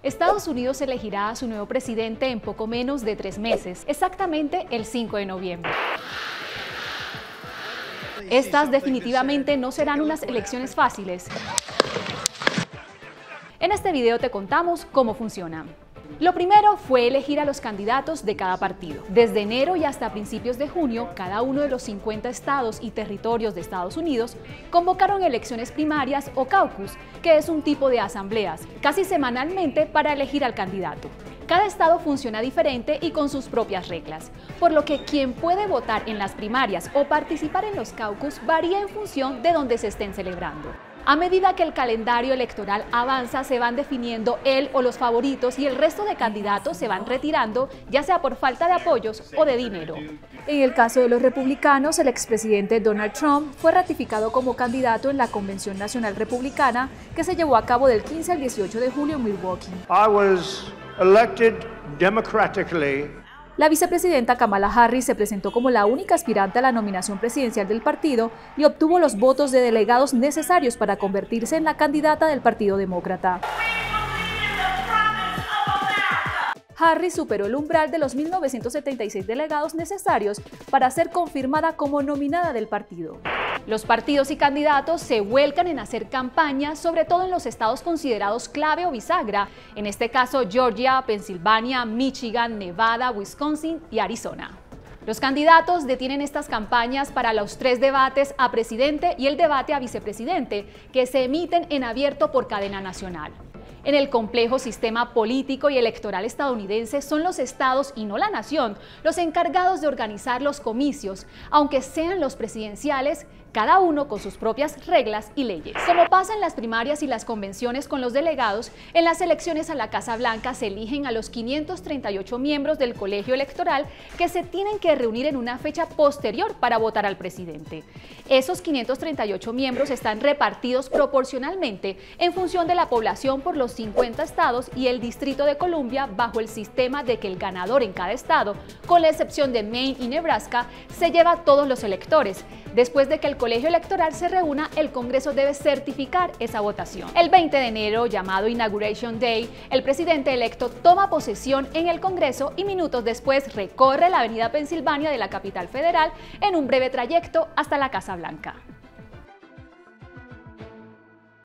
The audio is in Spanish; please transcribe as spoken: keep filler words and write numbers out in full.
Estados Unidos elegirá a su nuevo presidente en poco menos de tres meses, exactamente el cinco de noviembre. Estas definitivamente no serán unas elecciones fáciles. En este video te contamos cómo funciona. Lo primero fue elegir a los candidatos de cada partido. Desde enero y hasta principios de junio, cada uno de los cincuenta estados y territorios de Estados Unidos convocaron elecciones primarias o caucus, que es un tipo de asambleas, casi semanalmente para elegir al candidato. Cada estado funciona diferente y con sus propias reglas, por lo que quien puede votar en las primarias o participar en los caucus varía en función de donde se estén celebrando. A medida que el calendario electoral avanza, se van definiendo él o los favoritos y el resto de candidatos se van retirando, ya sea por falta de apoyos o de dinero. En el caso de los republicanos, el expresidente Donald Trump fue ratificado como candidato en la Convención Nacional Republicana que se llevó a cabo del quince al dieciocho de julio en Milwaukee. I was elected democratically. La vicepresidenta Kamala Harris se presentó como la única aspirante a la nominación presidencial del partido y obtuvo los votos de delegados necesarios para convertirse en la candidata del Partido Demócrata. Harris superó el umbral de los mil novecientos setenta y seis delegados necesarios para ser confirmada como nominada del partido. Los partidos y candidatos se vuelcan en hacer campaña, sobre todo en los estados considerados clave o bisagra, en este caso Georgia, Pensilvania, Michigan, Nevada, Wisconsin y Arizona. Los candidatos detienen estas campañas para los tres debates a presidente y el debate a vicepresidente, que se emiten en abierto por cadena nacional. En el complejo sistema político y electoral estadounidense son los estados y no la nación los encargados de organizar los comicios, aunque sean los presidenciales, cada uno con sus propias reglas y leyes. Como pasa en las primarias y las convenciones con los delegados, en las elecciones a la Casa Blanca se eligen a los quinientos treinta y ocho miembros del colegio electoral que se tienen que reunir en una fecha posterior para votar al presidente. Esos quinientos treinta y ocho miembros están repartidos proporcionalmente en función de la población por los cincuenta estados y el Distrito de Columbia, bajo el sistema de que el ganador en cada estado, con la excepción de Maine y Nebraska, se lleva a todos los electores. Después de que el colegio electoral se reúna, el Congreso debe certificar esa votación. El veinte de enero, llamado Inauguration Day, el presidente electo toma posesión en el Congreso y minutos después recorre la avenida Pensilvania de la capital federal en un breve trayecto hasta la Casa Blanca.